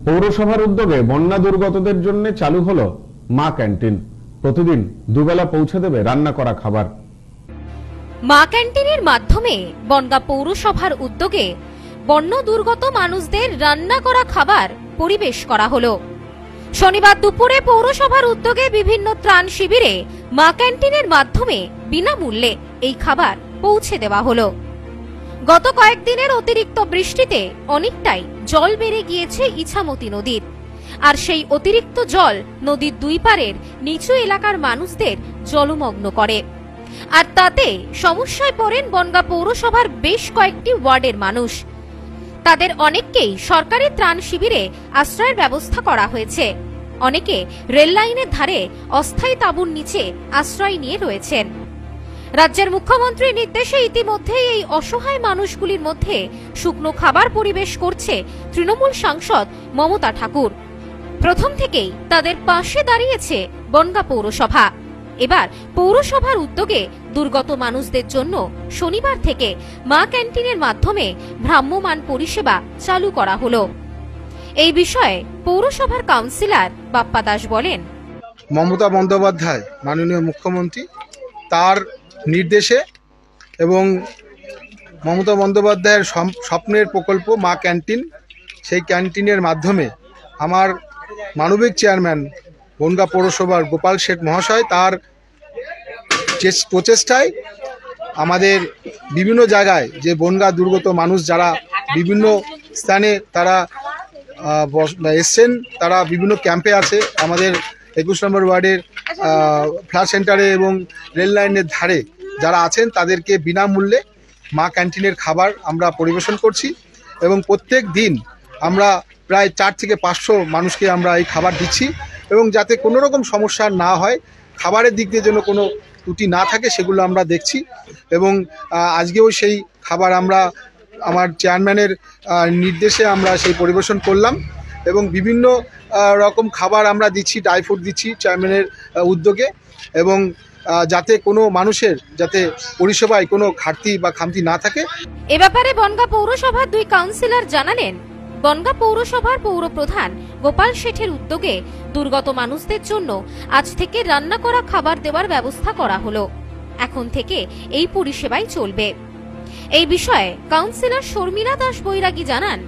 পৌরসভার উদ্যোগে বন্যা দুর্গতদের জন্য চালু হলো মা ক্যান্টিন। প্রতিদিন দুবেলা পৌঁছে দেবে রান্না করা খাবার। মা ক্যান্টিনের মাধ্যমে বনগাঁ পৌরসভার উদ্যোগে বন্যা দুর্গত মানুষদের রান্না করা খাবার পরিবেশ করা হলো। শনিবার দুপুরে পৌরসভার উদ্যোগে বিভিন্ন ত্রাণ শিবিরে মা ক্যান্টিনের মাধ্যমে বিনামূল্যে এই খাবার পৌঁছে দেওয়া হলো। গত কয়েকদিনের অতিরিক্ত বৃষ্টিতে অনেকটাই জল বেড়ে গিয়েছে ইছামতি নদীর, আর সেই অতিরিক্ত জল নদীর দুই পারের নিচু এলাকার মানুষদের জলমগ্ন করে, আর তাতে সমস্যায় পড়েন বনগাঁ পৌরসভার বেশ কয়েকটি ওয়ার্ডের মানুষ। তাদের অনেককেই সরকারি ত্রাণ শিবিরে আশ্রয়ের ব্যবস্থা করা হয়েছে। অনেকে রেল লাইনের ধারে অস্থায়ী তাঁবুর নিচে আশ্রয় নিয়ে রয়েছেন। রাজ্যের মুখ্যমন্ত্রীর নির্দেশে ইতিমধ্যেই এই অসহায় মানুষগুলির মধ্যে শুকনো খাবার পরিবেশ করছে তৃণমূল সাংসদ মমতা ঠাকুর। প্রথম থেকেই তাদের পাশে দাঁড়িয়েছে বনগাঁ পৌরসভা। এবার পৌরসভার উদ্যোগে দুর্গত মানুষদের জন্য শনিবার থেকে মা ক্যান্টিনের মাধ্যমে ভ্রাম্যমাণ পরিষেবা চালু করা হলো। এই বিষয়ে পৌরসভার কাউন্সিলর বাপ্পা দাস বলেন, মমতা বন্দ্যোপাধ্যায় মাননীয় মুখ্যমন্ত্রী তার নির্দেশে এবং মমতা বন্দ্যোপাধ্যায়ের স্বপ্নের প্রকল্প মা ক্যান্টিন, সেই ক্যান্টিনের মাধ্যমে আমার মানবিক চেয়ারম্যান বনগাঁ পৌরসভার গোপাল শেঠ মহাশয় তার প্রচেষ্টায় আমাদের বিভিন্ন জায়গায় যে বনগাঁ দুর্গত মানুষ যারা বিভিন্ন স্থানে তারা এসছেন, তারা বিভিন্ন ক্যাম্পে আছে, আমাদের 21 নম্বর ওয়ার্ডের ফ্লাড সেন্টারে এবং রেল লাইনের ধারে যারা আছেন তাদেরকে বিনামূল্যে মা ক্যান্টিনের খাবার আমরা পরিবেশন করছি এবং প্রত্যেক দিন আমরা প্রায় 4 থেকে 500 মানুষকে আমরা এই খাবার দিচ্ছি এবং যাতে কোনো রকম সমস্যা না হয়, খাবারের দিক দিয়ে যেন কোনো ত্রুটি না থাকে সেগুলো আমরা দেখছি। এবং আজকেও সেই খাবার আমরা আমার চেয়ারম্যানের নির্দেশে আমরা সেই পরিবেশন করলাম এবং বিভিন্ন রকম খাবার আমরা দিচ্ছি, ড্রাই ফ্রুট দিচ্ছি চেয়ারম্যানের উদ্যোগে, এবং যাতে কোনো মানুষের যাতে পরিষেবায় কোনো ঘাটতি বা খামতি না থাকে। এ ব্যাপারে বনগাঁ পৌরসভার দুই কাউন্সিলর জানালেন, বনগাঁ পৌরসভার পৌরপ্রধান গোপাল শেঠের উদ্যোগে দুর্গত মানুষদের জন্য আজ থেকে রান্না করা খাবার দেওয়ার ব্যবস্থা করা হলো। এখন থেকে এই পরিষেবাই চলবে। এই বিষয়ে কাউন্সিলর শর্মিলা দাস বৈরাগী জানান,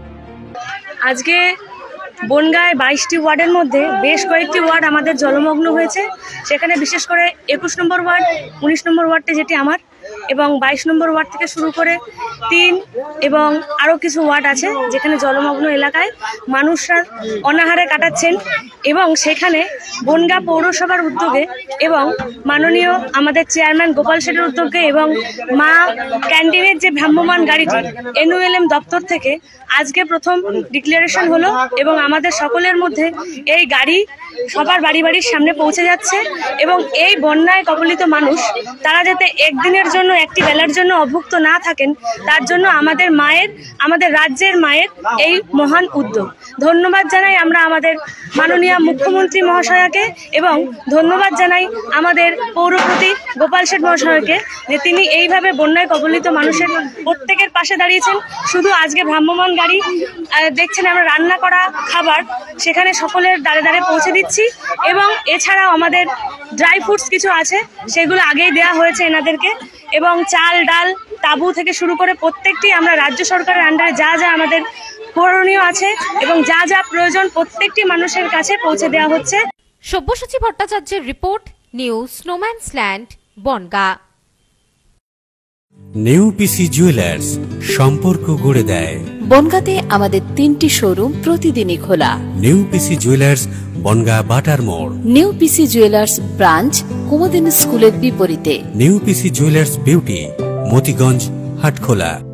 আজকে বনগাঁয় 22টি ওয়ার্ডের মধ্যে বেশ কয়েকটি ওয়ার্ড আমাদের জলমগ্ন হয়েছে। সেখানে বিশেষ করে 21 নম্বর ওয়ার্ড, 19 নম্বর ওয়ার্ডটা যেটি আমার, এবং 22 নম্বর ওয়ার্ড থেকে শুরু করে 3 এবং আরও কিছু ওয়ার্ড আছে যেখানে জলমগ্ন এলাকায় মানুষরা অনাহারে কাটাচ্ছেন। এবং সেখানে বনগাঁ পৌরসভার উদ্যোগে এবং মাননীয় আমাদের চেয়ারম্যান গোপাল শেঠের উদ্যোগে এবং মা ক্যান্টিনের যে ভ্রাম্যমাণ গাড়িটি NULM দপ্তর থেকে আজকে প্রথম ডিক্লারেশন হলো এবং আমাদের সকলের মধ্যে এই গাড়ি সবার বাড়ি বাড়ির সামনে পৌঁছে যাচ্ছে। এবং এই বন্যায় কবলিত মানুষ তারা যাতে একদিনের জন্য, একটি বেলার জন্য অভুক্ত না থাকেন, তার জন্য আমাদের রাজ্যের মায়ের এই মহান উদ্যোগ। ধন্যবাদ জানাই আমরা আমাদের মাননীয় মুখ্যমন্ত্রী মহাশয়কে এবং ধন্যবাদ জানাই আমাদের পৌরপতি গোপাল শেঠ মহাশয়কে যে তিনি এইভাবে বন্যায় কবলিত মানুষের প্রত্যেকের পাশে দাঁড়িয়েছেন। শুধু আজকে ভ্রাম্যমাণ গাড়ি দেখছেন, আমরা রান্না করা খাবার সেখানে সকলের দাঁড়ে দাঁড়ে পৌঁছে দিচ্ছি এবং এছাড়াও আমাদের ড্রাই ফ্রুটস কিছু আছে, সেগুলো আগেই দেওয়া হয়েছে এনাদেরকে, এবং চাল ডাল তাঁবু থেকে শুরু করে প্রত্যেকটি আমরা রাজ্য সরকারের আন্ডারে যা যা আমাদের করণীয় আছে এবং যা যা প্রয়োজন প্রত্যেকটি মানুষের কাছে পৌঁছে দেওয়া হচ্ছে। সব্যসাচী ভট্টাচার্যের রিপোর্ট, নিউজ স্নোম্যান্সল্যান্ড, বনগাঁ। নিউ পিসি জুয়েলার্স, সম্পর্ক গড়ে দেয়। বনগাঁতে আমাদের 3টি শোরুম প্রতিদিনই খোলা। নিউ পিসি জুয়েলার্স, বনগাঁ বাটার মোড়। New PC jewellers branch Kumudini স্কুলের বিপরীতে। New PC jewellers beauty, Motiganj, Hatkhola.